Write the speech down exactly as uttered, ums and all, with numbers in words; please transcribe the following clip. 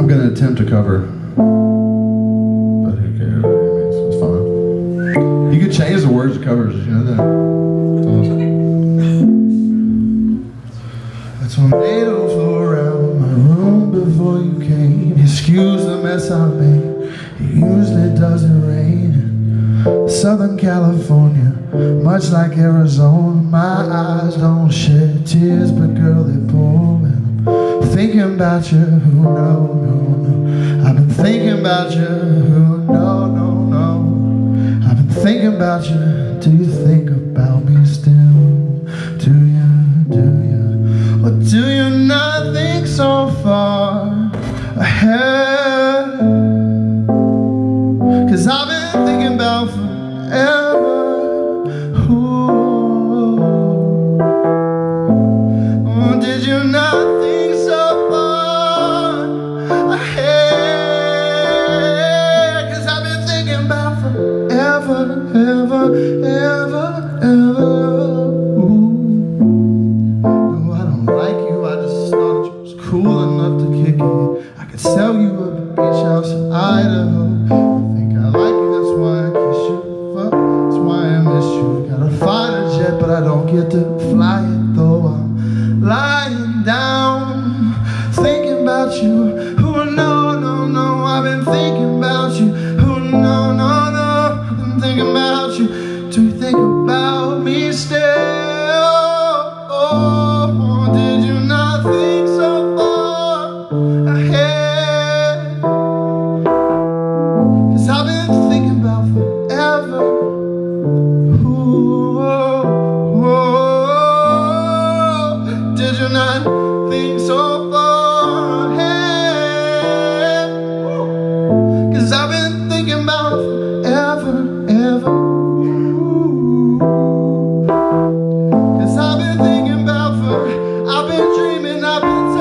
I'm gonna attempt to cover, but who cares? It's, it's fine. You can change the words of covers, you know that. A tornado flew around my room before you came. Excuse the mess I made. It usually doesn't rain in Southern California, much like Arizona. My eyes don't shed tears, but girl, they pour when I'm thinking about you. No, no, no. I've been thinking about you. No, no, no. I've been thinking about you. Do you think about me still? Do you, do you? Or do you not think so far ahead? 'Cause I've been thinking about forever. Ooh. Oh, did you not think so far ahead? 'Cause I've been thinking about forever, ever, ever, ever. Cool enough to kick it. I could sell you a beach house in Idaho. I think I like you, that's why I kiss you. Fuck, that's why I miss you. Got a fighter jet, but I don't get to fly it though. I'm lying down, thinking about you. Oh no, no, no, I've been thinking about you. Oh no, no, no, I've been thinking about you. Do you think about me still? Oh, did you not think so? I've been thinking about forever. Ooh, oh, oh. Did you not think so far ahead? 'Cause I've been thinking about forever, ever. Ooh. 'Cause I've been thinking about for. I've been dreaming, I've been